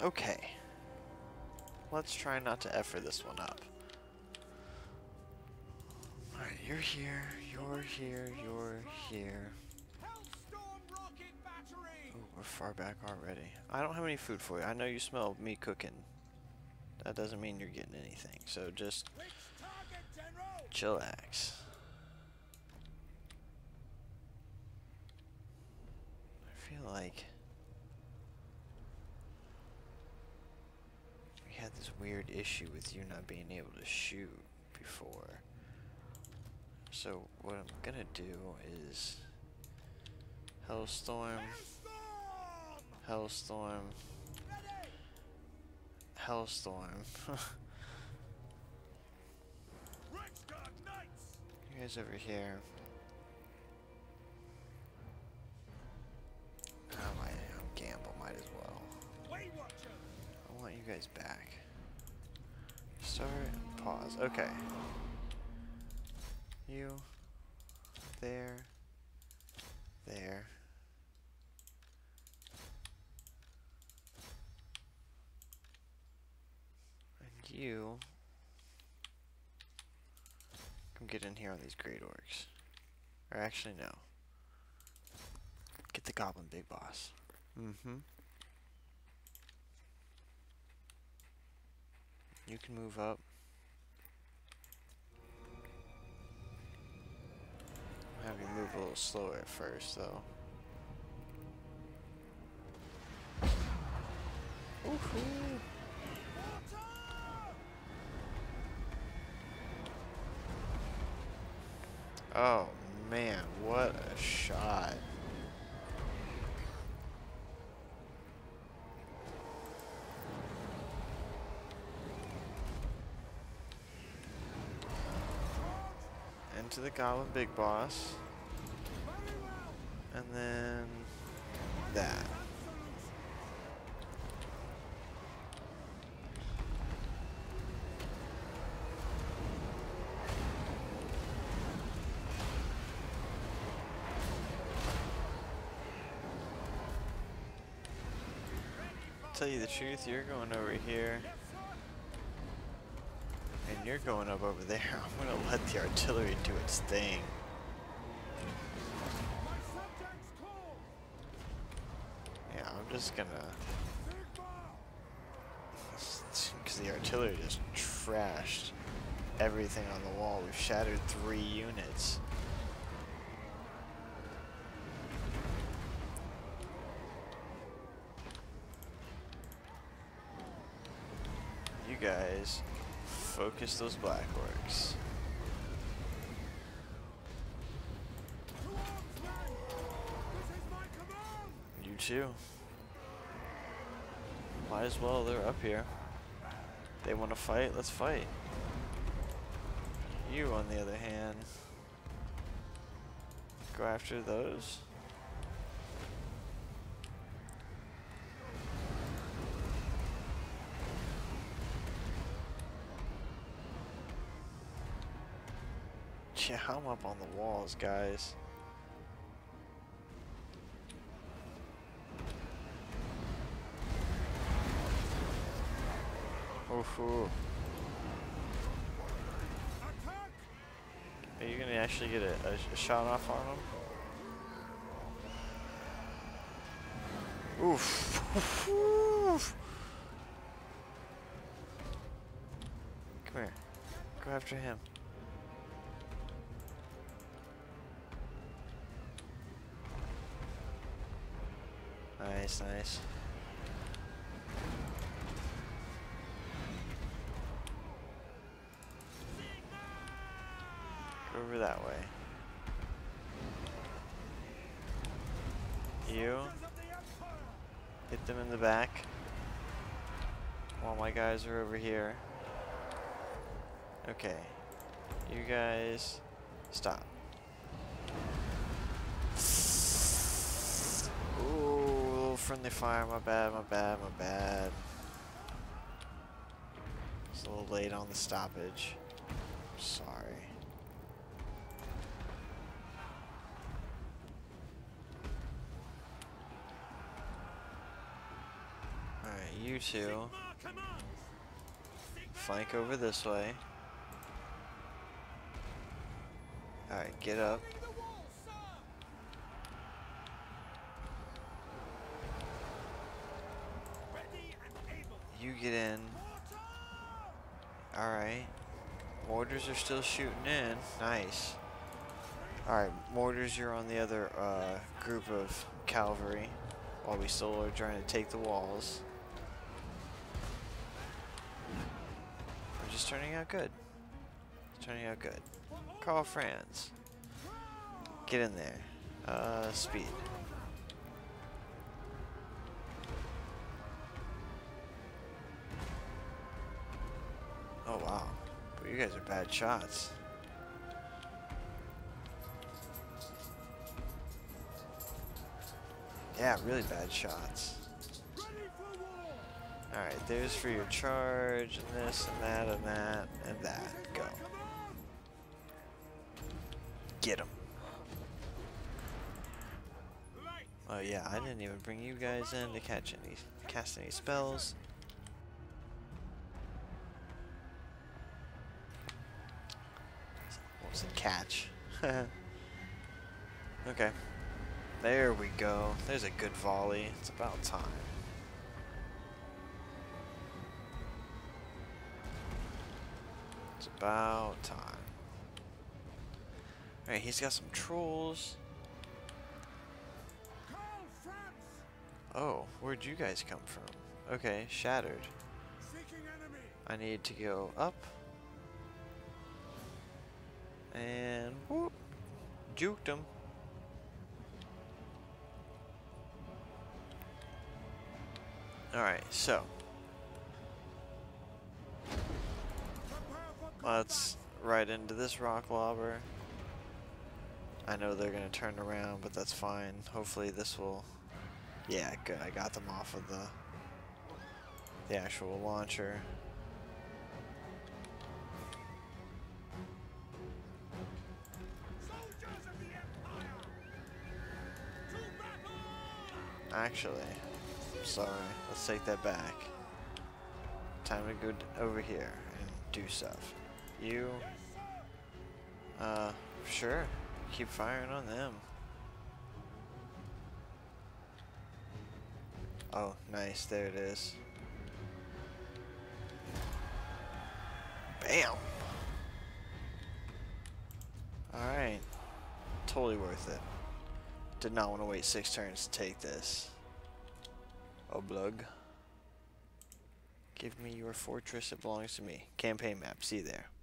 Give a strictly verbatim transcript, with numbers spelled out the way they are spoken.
Okay. Let's try not to effer this one up. Alright, you're here, you're here, you're here. Ooh, we're far back already. I don't have any food for you. I know you smell me cooking. That doesn't mean you're getting anything, so just chillax. I feel like we had this weird issue with you not being able to shoot before. So what I'm gonna do is Hellstorm, Hellstorm, Hellstorm. You guys over here. Oh, my, I'm gamble, might as well. I want you guys back. Start and pause. Okay. You. There. There. And you. Come get in here on these great orcs. Or actually, no. Get the goblin big boss. Mm-hmm. You can move up. I'll have you move a little slower at first, though. Woohoo! Oh man, what a shot. Into the goblin big boss. And then that. Tell you the truth, you're going over here. And you're going up over there. I'm gonna let the artillery do its thing. Yeah, I'm just gonna... Because the artillery just trashed everything on the wall. We've shattered three units. You guys focus those black orcs. You too. Might as well, they're up here. They want to fight, let's fight. You, on the other hand, go after those. Yeah, I'm up on the walls, guys. Oof, oof. Are you gonna actually get a, a, a shot off on him? Oof. Oof. Come here. Go after him. Nice, nice. Go over that way. You hit them in the back while my guys are over here. Okay. You guys stop. Ooh, friendly fire, my bad, my bad, my bad. It's a little late on the stoppage. Sorry. Alright, you you two. Flank over this way. Alright, get up. You get in. Alright. Mortars are still shooting in. Nice. Alright, mortars, you're on the other uh, group of cavalry while we still are trying to take the walls. We're just turning out good. It's turning out good. Karl Franz. Get in there. Uh, speed. Oh wow. But you guys are bad shots. Yeah, really bad shots. Alright, there's for your charge, and this, and that, and that, and that. Go. Get him. Oh yeah, I didn't even bring you guys in to catch any, cast any spells. What was it? Catch. Okay. There we go. There's a good volley. It's about time. It's about time. Alright, he's got some trolls. Oh, where'd you guys come from? Okay, shattered. I need to go up. And whoop. Juked him. Alright, so let's right into this rock lobber. I know they're gonna turn around, but that's fine. Hopefully this will... Yeah, good. I got them off of the the actual launcher. Actually, sorry. Let's take that back. Time to go d over here and do stuff. You, uh, sure. Keep firing on them. Oh, nice. There it is. Bam! Alright. Totally worth it. Did not want to wait six turns to take this. Oblug. Give me your fortress. It belongs to me. Campaign map. See you there.